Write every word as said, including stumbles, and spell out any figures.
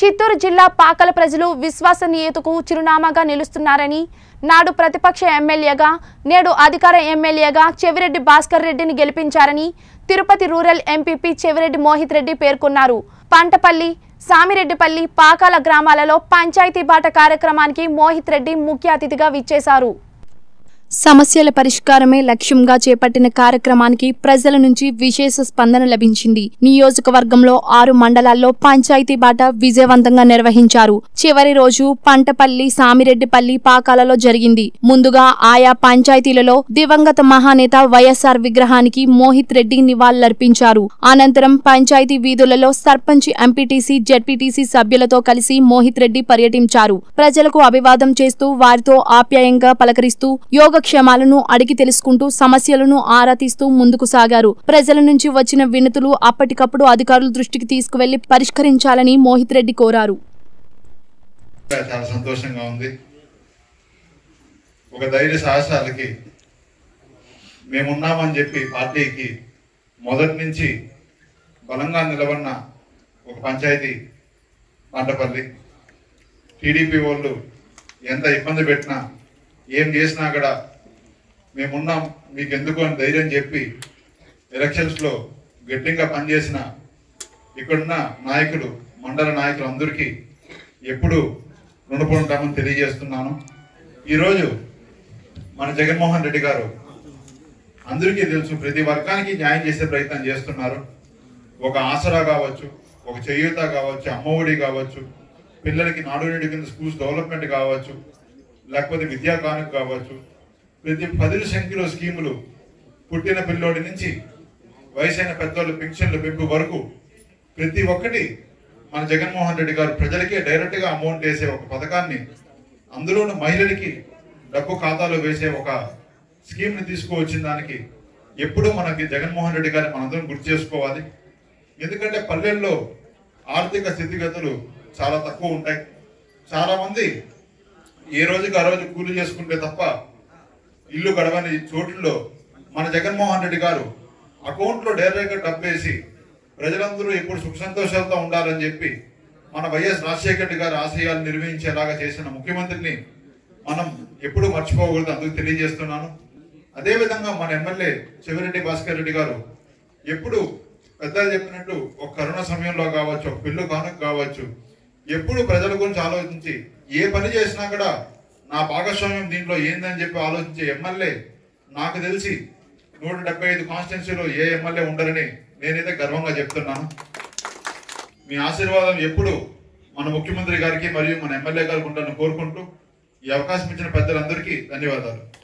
చిత్తూరు జిల్లా పాకల ప్రజలు విశ్వసనీయతకు చిరునామాగా నిలుస్తున్నారని నాడు ప్రతిపక్ష ఎమ్మెల్యేగా నేడు అధికార ఎమ్మెల్యేగా చెవిరెడ్డి భాస్కర్ రెడ్డిని గెలిపించారని తిరుపతి రూరల్ ఎంపీపీ చెవిరెడ్డి మోహిత్ రెడ్డి పేర్కొన్నారు. పంటపల్లి, సామిరెడ్డిపల్లి, పాకాల గ్రామాలలో పంచాయతీ బాట కార్యక్రమానికి మోహిత్ రెడ్డి ముఖ్య అతిథిగా విచ్చేశారు. సమస్యల పరిష్కారమే లక్ష్యంగా చేపట్టిన కార్యక్రమానికి ప్రజల నుంచి విశేష స్పందన లభించింది. నియోజకవర్గంలో ఆరు మండలాల్లో పంచాయతీ బాట విజయవంతంగా నిర్వహించారు. చివరి రోజు పంటపల్లి, సామిరెడ్డిపల్లి, పాకాలలో జరిగింది. ముందుగా ఆయా పంచాయతీలలో దివంగత మహానేత వైఎస్ఆర్ విగ్రహానికి మోహిత్ రెడ్డి నివాళులర్పించారు. అనంతరం పంచాయతీ వీధులలో సర్పంచ్, ఎంపీటీసీ, జెడ్పీటీసీ సభ్యులతో కలిసి మోహిత్ రెడ్డి పర్యటించారు. ప్రజలకు అభివాదం చేస్తూ వారితో ఆప్యాయంగా పలకరిస్తూ యోగ క్షేమాలను అడిగి తెలుసుకుంటూ సమస్యలను ఆరా తీస్తూ ముందుకు సాగారు. ప్రజల నుంచి వచ్చిన వినతులు అప్పటికప్పుడు అధికారుల దృష్టికి తీసుకువెళ్లి పరిష్కరించాలని మోహిత్ రెడ్డి కోరారు. చాలా సంతోషంగా ఉంది. ఒక ధైర్య సాహసాలకి మేమున్నామని చెప్పి పార్టీకి మొదటి నుంచి బలంగా నిలబడిన ఒక పంచాయతీ పంటపల్లి. టీడీపీ వాళ్ళు ఎంత ఇబ్బంది పెట్టినా ఏం చేసినా కూడా మేమున్నాం మీకు ఎందుకు అని ధైర్యం చెప్పి ఎలక్షన్స్లో గట్టిగా పనిచేసిన ఇక్కడున్న నాయకులు, మండల నాయకులు అందరికీ ఎప్పుడు రుణపడి ఉంటామని తెలియజేస్తున్నాను. ఈరోజు మన జగన్మోహన్ రెడ్డి గారు అందరికీ తెలుసు, ప్రతి వర్గానికి న్యాయం చేసే ప్రయత్నం చేస్తున్నారు. ఒక ఆసరా కావచ్చు, ఒక చేయూత కావచ్చు, అమ్మఒడి కావచ్చు, పిల్లలకి నాడు నేడు కింద స్కూల్స్ డెవలప్మెంట్ కావచ్చు, లేకపోతే విద్యా కానుక కావచ్చు, ప్రతి పదుల సంఖ్యలో స్కీములు పుట్టిన పిల్లోడి నుంచి వయసైన పెద్దోళ్ళు పెన్షన్ల పెంపు వరకు ప్రతి ఒక్కటి మన జగన్మోహన్ రెడ్డి గారు ప్రజలకే డైరెక్ట్గా అమౌంట్ వేసే ఒక పథకాన్ని, అందులోనూ మహిళలకి డబ్బు ఖాతాలో వేసే ఒక స్కీమ్ని తీసుకువచ్చిన దానికి ఎప్పుడూ మనకి జగన్మోహన్ రెడ్డి గారిని మనందరం గుర్తు చేసుకోవాలి. ఎందుకంటే పల్లెల్లో ఆర్థిక స్థితిగతులు చాలా తక్కువ ఉంటాయి. చాలామంది ఏ రోజుకి ఆ రోజు కూలి చేసుకుంటే తప్ప ఇల్లు గడవని చోట్లలో మన జగన్మోహన్ రెడ్డి గారు అకౌంట్లో డైరెక్ట్గా డబ్బు వేసి ప్రజలందరూ ఎప్పుడు సుఖ సంతోషాలతో ఉండాలని చెప్పి మన వైఎస్ రాజశేఖర రెడ్డి గారు ఆశయాలు నిర్వహించేలాగా చేసిన ముఖ్యమంత్రిని మనం ఎప్పుడూ మర్చిపోకూడదు, అందుకు తెలియజేస్తున్నాను. అదేవిధంగా మన ఎమ్మెల్యే చెవిరెడ్డి భాస్కర్ రెడ్డి గారు ఎప్పుడు పెద్దలు చెప్పినట్టు ఒక కరోనా సమయంలో కావచ్చు, ఒక పిల్లు కానుక కావచ్చు, ఎప్పుడు ప్రజల గురించి ఆలోచించి ఏ పని చేసినా కూడా నా భాగస్వామ్యం దీంట్లో ఏందని చెప్పి ఆలోచించే ఎమ్మెల్యే నాకు తెలిసి నూట డెబ్బై ఐదు కాన్స్టిట్యున్సీలో ఏ ఎమ్మెల్యే ఉండరని నేనైతే గర్వంగా చెప్తున్నాను. మీ ఆశీర్వాదం ఎప్పుడు మన ముఖ్యమంత్రి గారికి మరియు మన ఎమ్మెల్యే గారికి ఉండాలని కోరుకుంటూ ఈ అవకాశం ఇచ్చిన పెద్దలందరికీ ధన్యవాదాలు.